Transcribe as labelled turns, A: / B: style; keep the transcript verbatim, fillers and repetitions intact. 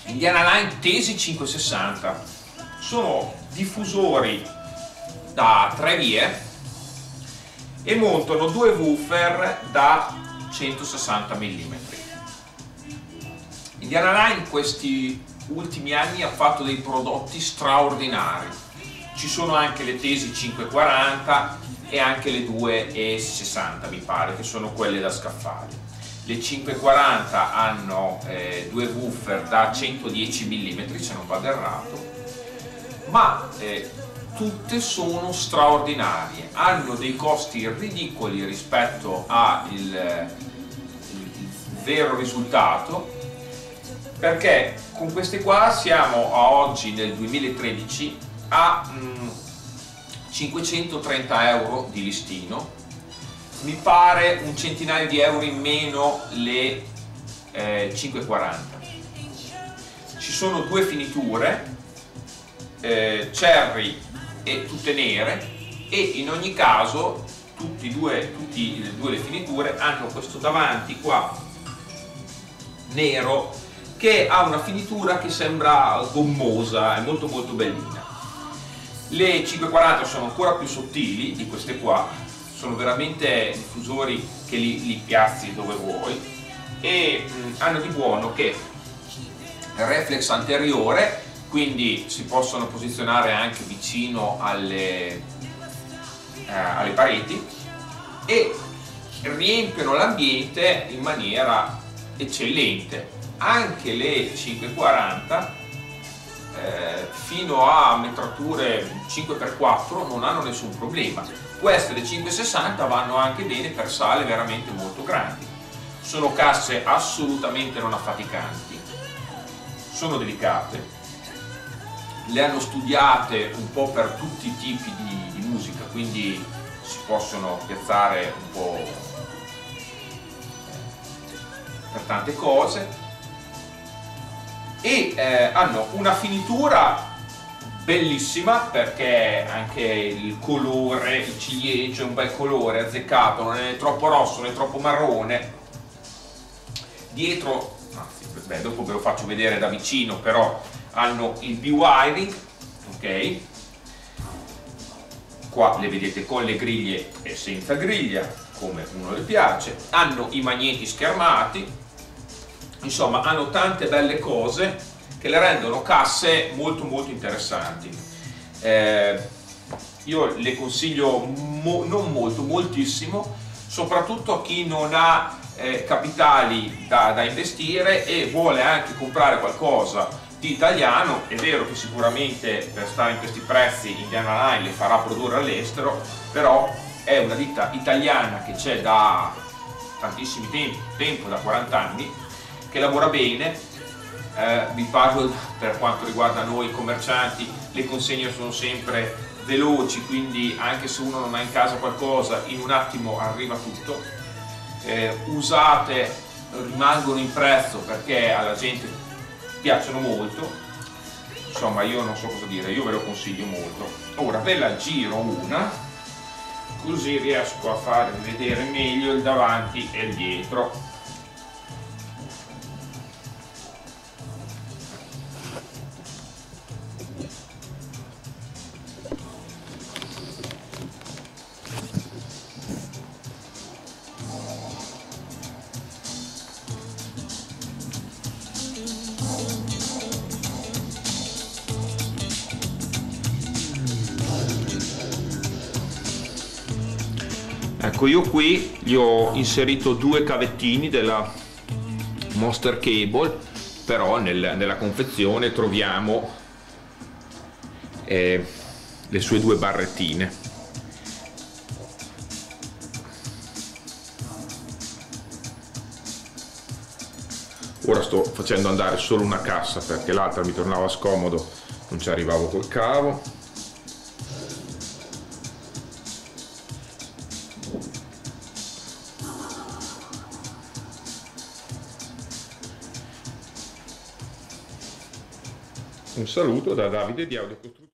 A: Indiana Line Tesi cinquecentosessanta sono diffusori da tre vie e montano due woofer da centosessanta millimetri. Indiana Line in questi ultimi anni ha fatto dei prodotti straordinari. Ci sono anche le Tesi cinquecentoquaranta e anche le due E sessanta, mi pare, che sono quelle da scaffale. Le cinquecentoquaranta hanno eh, due woofer da centodieci millimetri, se non vado errato, ma eh, tutte sono straordinarie, hanno dei costi ridicoli rispetto al il, il vero risultato, perché con queste qua siamo a oggi nel duemilatredici a mh, cinquecentotrenta euro di listino. Mi pare un centinaio di euro in meno le eh, cinquecentoquaranta. Ci sono due finiture, eh, cherry e tutte nere, e in ogni caso tutti e due, tutti e due le finiture hanno questo davanti qua nero che ha una finitura che sembra gommosa, è molto molto bellina. Le cinquecentoquaranta sono ancora più sottili di queste qua, sono veramente diffusori che li, li piazzi dove vuoi, e mh, hanno di buono che reflex anteriore, quindi si possono posizionare anche vicino alle, eh, alle pareti, e riempiono l'ambiente in maniera eccellente. Anche le cinquecentoquaranta eh, fino a metrature cinque per quattro non hanno nessun problema. Queste le cinquecentosessanta vanno anche bene per sale veramente molto grandi. Sono casse assolutamente non affaticanti, sono delicate, le hanno studiate un po' per tutti i tipi di, di musica, quindi si possono piazzare un po' per tante cose, e eh, hanno una finitura bellissima, perché anche il colore, il ciliegio è un bel colore azzeccato, non è troppo rosso, non è troppo marrone. Dietro, anzi, beh, dopo ve lo faccio vedere da vicino, però hanno il B-wiring, ok? Qua le vedete con le griglie e senza griglia, come uno le piace. Hanno i magneti schermati, insomma hanno tante belle cose che le rendono casse molto molto interessanti. Eh, io le consiglio mo non molto, moltissimo, soprattutto a chi non ha eh, capitali da, da investire e vuole anche comprare qualcosa di italiano. È vero che sicuramente per stare in questi prezzi Indiana Line le farà produrre all'estero, però è una ditta italiana che c'è da tantissimi tempi, tempo, da quaranta anni, che lavora bene. Eh, vi parlo per quanto riguarda noi commercianti, le consegne sono sempre veloci, quindi anche se uno non ha in casa qualcosa, in un attimo arriva tutto. Eh, usate, rimangono in prezzo perché alla gente piacciono molto. Insomma, io non so cosa dire, io ve lo consiglio molto. Ora ve la giro una, così riesco a farvi vedere meglio il davanti e il dietro. Ecco, io qui gli ho inserito due cavettini della Monster Cable, però nel, nella confezione troviamo eh, le sue due barrettine. Ora sto facendo andare solo una cassa perché l'altra mi tornava scomodo, non ci arrivavo col cavo. Un saluto da Davide di Audio Costruzione.